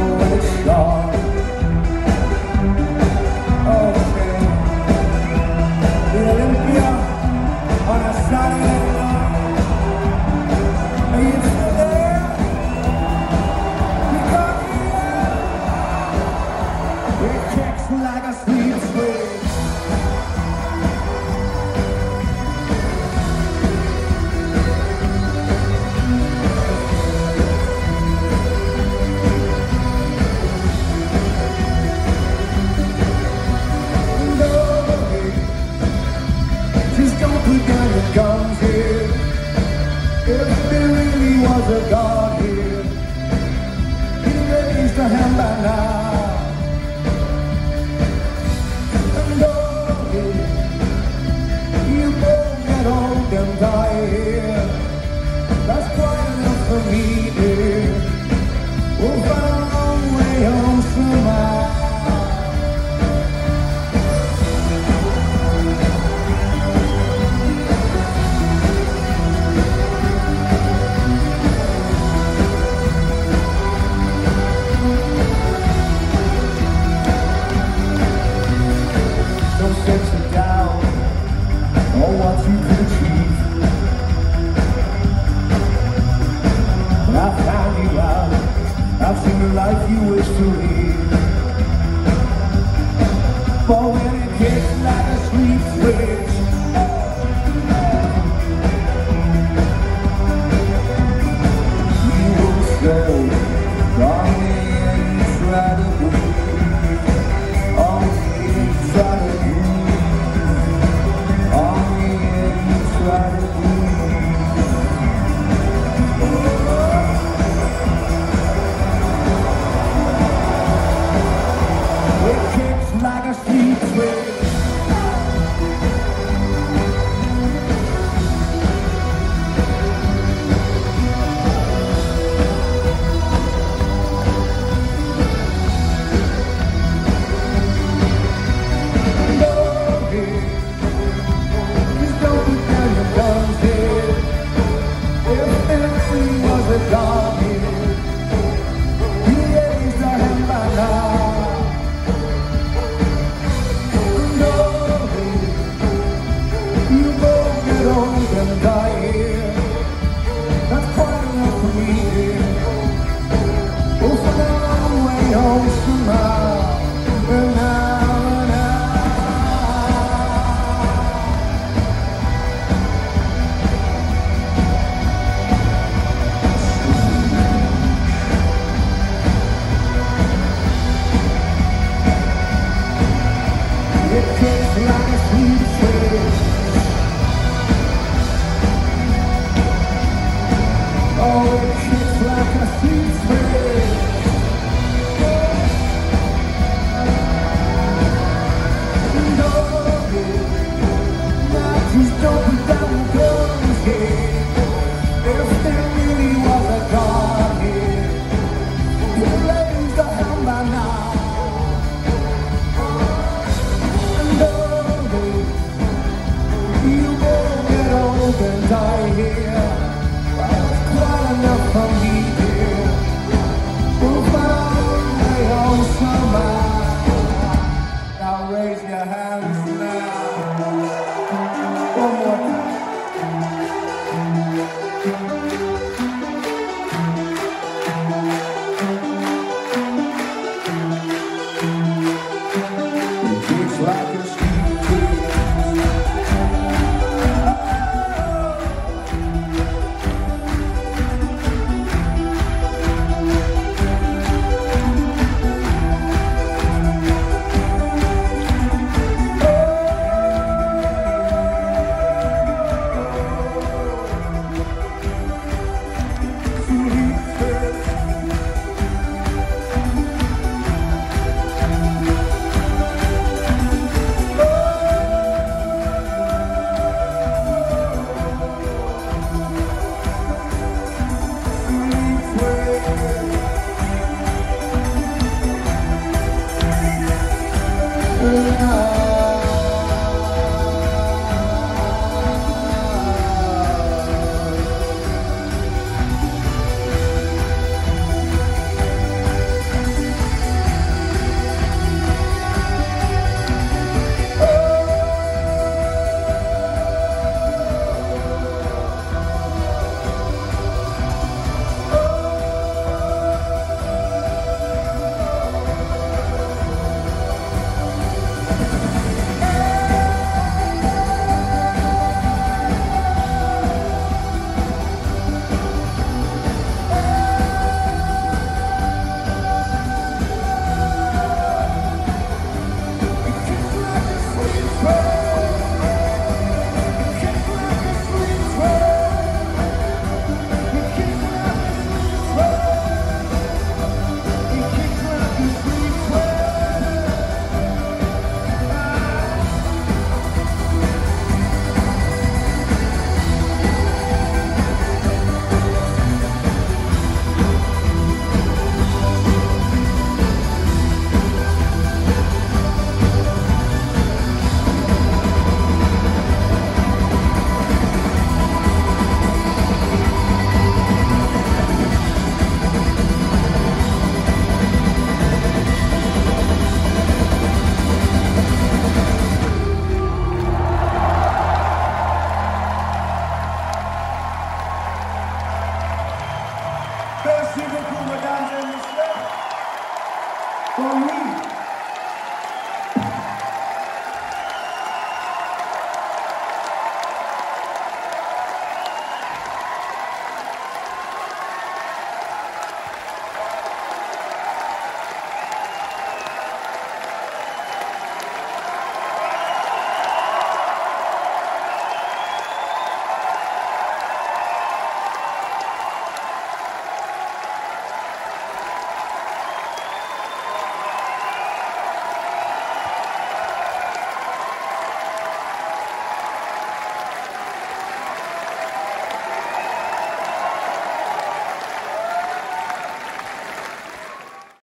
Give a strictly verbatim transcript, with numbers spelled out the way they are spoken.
when it's gone. Okay. In Olympia on a Saturday night. Are you still there? You got me there. It kicks like a sweet swing. Guns here. If there really was a God here, he raised a hand by now. And oh, yeah, you both get old and die here. That's quite enough for me, dear. We'll find a long way home somehow. What you could achieve. When I found you out, I've seen the life you wish to lead. But when it hits like a sweet switch, you will stay on me and try to breathe. On me and try to breathe. Like a sweet switch. for me.